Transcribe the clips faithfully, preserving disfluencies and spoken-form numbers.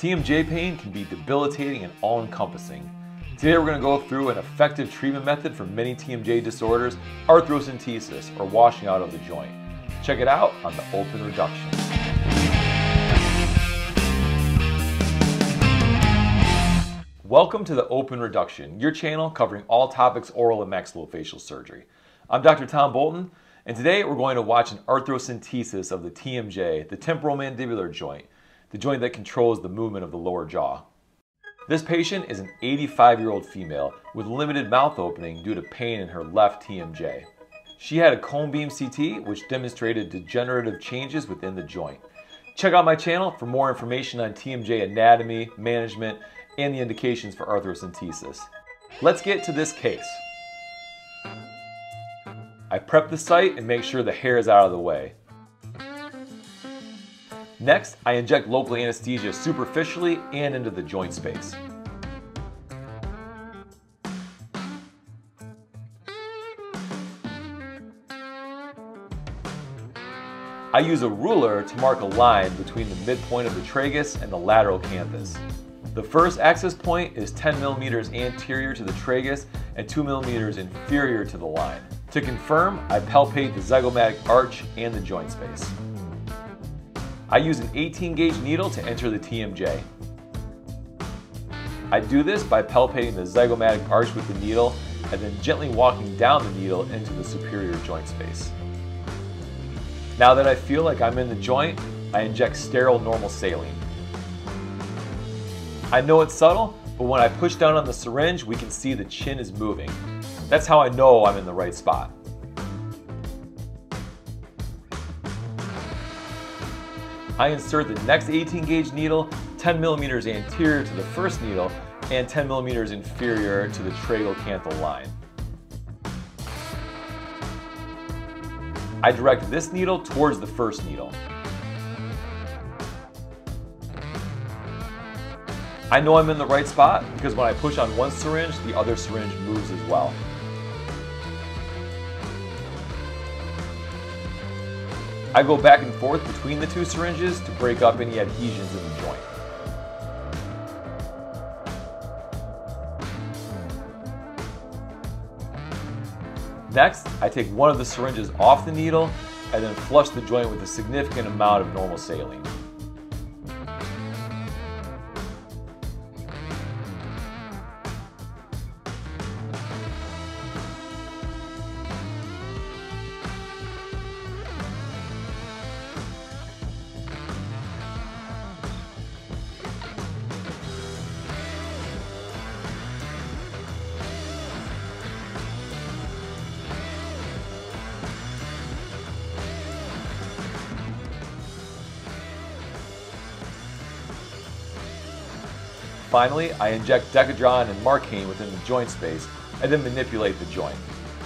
T M J pain can be debilitating and all-encompassing. Today we're going to go through an effective treatment method for many T M J disorders, arthrocentesis, or washing out of the joint. Check it out on the open reduction. Welcome to the Open Reduction, your channel covering all topics oral and maxillofacial surgery. I'm Doctor Tom Bolten, and today we're going to watch an arthrocentesis of the T M J, the temporomandibular joint, the joint that controls the movement of the lower jaw. This patient is an eighty-five-year-old female with limited mouth opening due to pain in her left T M J. She had a cone beam C T which demonstrated degenerative changes within the joint. Check out my channel for more information on T M J anatomy, management, and the indications for arthrocentesis. Let's get to this case. I prep the site and make sure the hair is out of the way. Next, I inject local anesthesia superficially and into the joint space. I use a ruler to mark a line between the midpoint of the tragus and the lateral canthus. The first access point is ten millimeters anterior to the tragus and two millimeters inferior to the line. To confirm, I palpate the zygomatic arch and the joint space. I use an eighteen gauge needle to enter the T M J. I do this by palpating the zygomatic arch with the needle and then gently walking down the needle into the superior joint space. Now that I feel like I'm in the joint, I inject sterile normal saline. I know it's subtle, but when I push down on the syringe, we can see the chin is moving. That's how I know I'm in the right spot. I insert the next eighteen gauge needle ten millimeters anterior to the first needle and ten millimeters inferior to the tragocanthal line. I direct this needle towards the first needle. I know I'm in the right spot because when I push on one syringe, the other syringe moves as well. I go back and forth between the two syringes to break up any adhesions in the joint. Next, I take one of the syringes off the needle and then flush the joint with a significant amount of normal saline. Finally, I inject Decadron and Marcaine within the joint space and then manipulate the joint.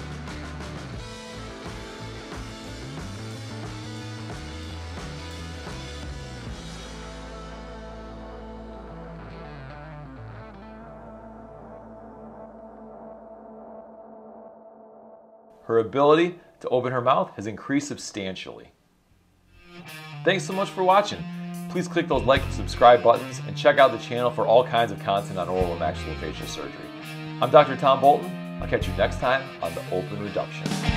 Her ability to open her mouth has increased substantially. Thanks so much for watching. Please click those like and subscribe buttons and check out the channel for all kinds of content on oral and maxillofacial surgery. I'm Doctor Tom Bolten. I'll catch you next time on the Open Reduction.